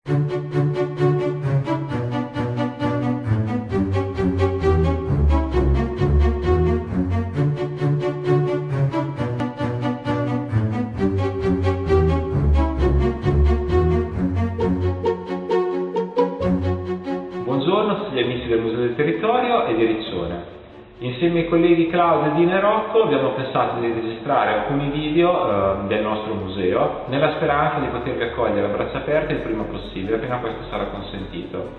Buongiorno a tutti gli amici del Museo del Territorio e di Riccione. Insieme ai colleghi Claudio, Dino e Rocco abbiamo pensato di registrare alcuni video del nostro museo nella speranza di potervi accogliere a braccia aperte il prima possibile, appena questo sarà consentito.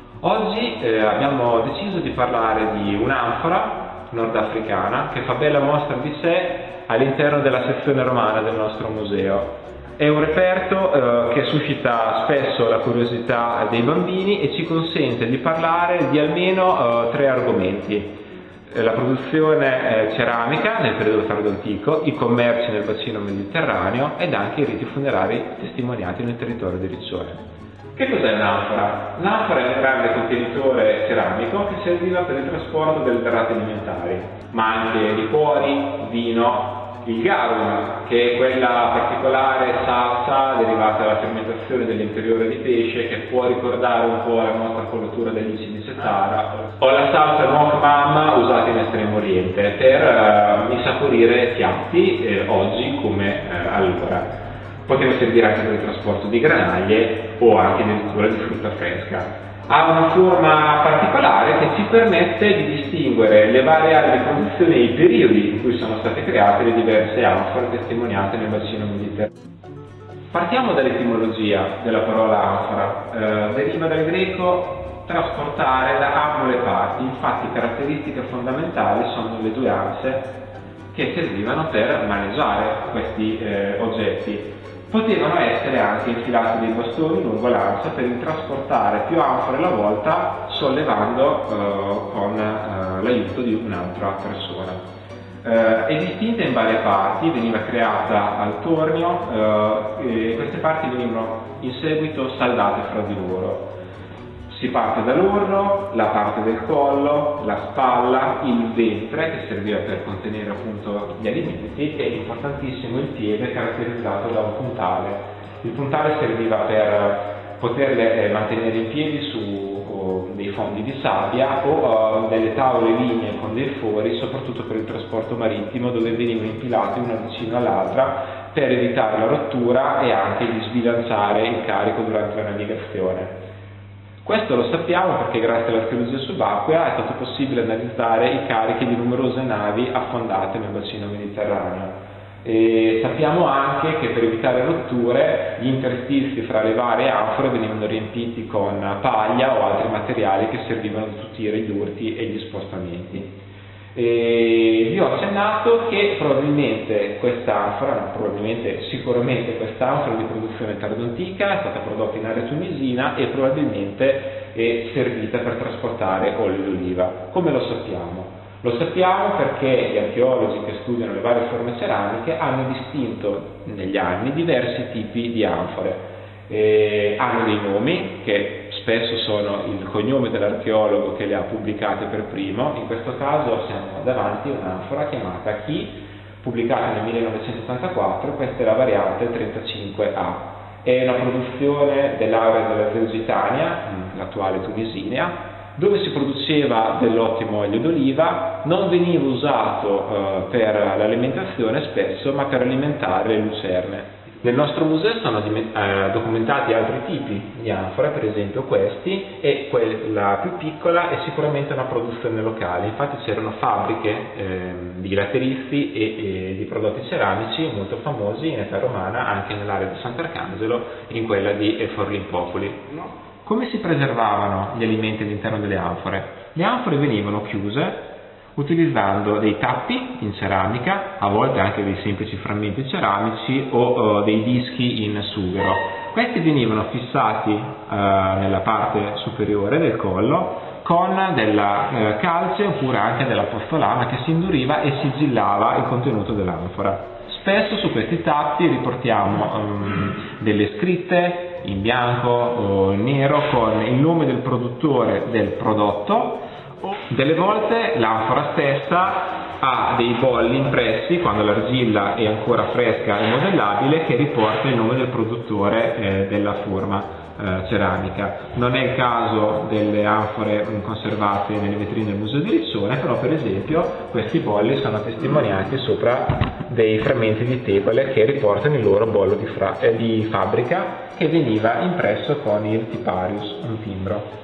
Oggi abbiamo deciso di parlare di un'anfora nordafricana che fa bella mostra di sé all'interno della sezione romana del nostro museo. È un reperto che suscita spesso la curiosità dei bambini e ci consente di parlare di almeno tre argomenti: la produzione ceramica nel periodo tardo antico, i commerci nel bacino mediterraneo ed anche i riti funerari testimoniati nel territorio di Riccione. Che cos'è un'anfora? Un'anfora è un grande contenitore ceramico che serviva per il trasporto delle derrate alimentari, ma anche liquori, vino. Il garum, che è quella particolare salsa derivata dalla fermentazione dell'interiore di pesce che può ricordare un po' la nostra colatura degli inizi di settara, o la salsa Nok Mam usata in Estremo Oriente per insaporire piatti oggi come allora. Poteva servire anche per il trasporto di granaglie o anche addirittura di frutta fresca. Ha una forma particolare che ci permette di distinguere le varie aree di produzione e i periodi in cui sono state create le diverse anfore testimoniate nel bacino mediterraneo. Partiamo dall'etimologia della parola anfora. Deriva dal greco trasportare da ambo le parti, infatti caratteristiche fondamentali sono le due anse che servivano per maneggiare questi oggetti. Potevano essere anche infilati dei bastoni lungo l'ansa per trasportare più anfore alla volta, sollevando con l'aiuto di un'altra persona. È distinta in varie parti, veniva creata al tornio e queste parti venivano in seguito saldate fra di loro. Si parte dall'orlo, la parte del collo, la spalla, il ventre che serviva per contenere appunto gli alimenti e importantissimo il piede caratterizzato da un puntale. Il puntale serviva per poterle mantenere in piedi su dei fondi di sabbia o delle tavole lignee con dei fori, soprattutto per il trasporto marittimo dove venivano impilate una vicino all'altra per evitare la rottura e anche di sbilanciare il carico durante la navigazione. Questo lo sappiamo perché grazie all'archeologia subacquea è stato possibile analizzare i carichi di numerose navi affondate nel bacino mediterraneo. E sappiamo anche che per evitare rotture gli interstizi fra le varie anfore venivano riempiti con paglia o altri materiali che servivano ad attutire gli urti e gli spostamenti. E vi ho accennato che probabilmente quest'anfora, sicuramente quest'anfora di produzione tardoantica è stata prodotta in area tunisina e probabilmente è servita per trasportare olio d'oliva. Come lo sappiamo? Lo sappiamo perché gli archeologi che studiano le varie forme ceramiche hanno distinto negli anni diversi tipi di anfore. Hanno dei nomi che spesso sono il cognome dell'archeologo che le ha pubblicate per primo. In questo caso siamo davanti a un'anfora chiamata Chi, pubblicata nel 1984, questa è la variante 35A. È una produzione dell'area della Lusitania, l'attuale Tunisia, dove si produceva dell'ottimo olio d'oliva, non veniva usato per l'alimentazione spesso, ma per alimentare le lucerne. Nel nostro museo sono documentati altri tipi di anfore, per esempio questi, e quella più piccola è sicuramente una produzione locale. Infatti c'erano fabbriche di laterizi e di prodotti ceramici molto famosi in età romana, anche nell'area di Sant'Arcangelo e in quella di Forlimpopoli. Come si preservavano gli alimenti all'interno delle anfore? Le anfore venivano chiuse utilizzando dei tappi in ceramica, a volte anche dei semplici frammenti ceramici o dei dischi in sughero. Questi venivano fissati nella parte superiore del collo con della calce oppure anche della postolana che si induriva e sigillava il contenuto dell'anfora. Spesso su questi tappi riportiamo delle scritte in bianco o in nero con il nome del produttore del prodotto. Delle volte l'anfora stessa ha dei bolli impressi quando l'argilla è ancora fresca e modellabile che riporta il nome del produttore della forma ceramica. Non è il caso delle anfore conservate nelle vetrine del Museo di Riccione, però per esempio questi bolli sono testimoniati sopra dei frammenti di tegole che riportano il loro bollo di fabbrica, che veniva impresso con il Tiparius, un timbro.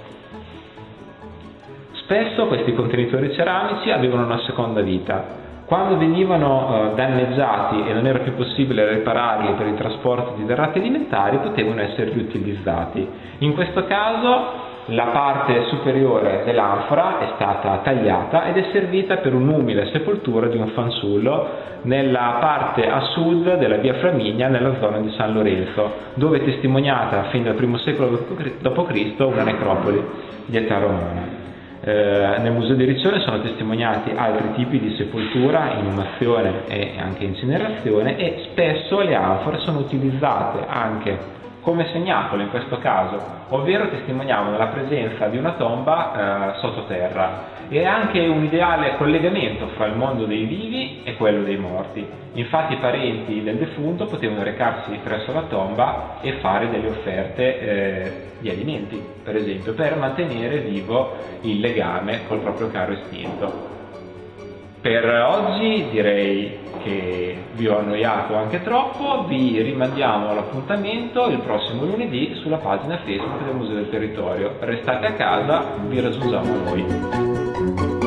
Spesso questi contenitori ceramici avevano una seconda vita. Quando venivano danneggiati e non era più possibile ripararli per il trasporto di derrate alimentari, potevano essere riutilizzati. In questo caso la parte superiore dell'anfora è stata tagliata ed è servita per un'umile sepoltura di un fanciullo nella parte a sud della via Flaminia, nella zona di San Lorenzo, dove è testimoniata fin dal I secolo d.C. una necropoli di età romana. Nel Museo di Riccione sono testimoniati altri tipi di sepoltura, inumazione e anche incinerazione, e spesso le anfore sono utilizzate anche come segnacolo in questo caso, ovvero testimoniavano la presenza di una tomba sottoterra, e anche un ideale collegamento fra il mondo dei vivi e quello dei morti. Infatti i parenti del defunto potevano recarsi presso la tomba e fare delle offerte di alimenti, per esempio, per mantenere vivo il legame col proprio caro estinto. Per oggi direi che vi ho annoiato anche troppo, vi rimandiamo all'appuntamento il prossimo lunedì sulla pagina Facebook del Museo del Territorio. Restate a casa, vi raggiungiamo noi.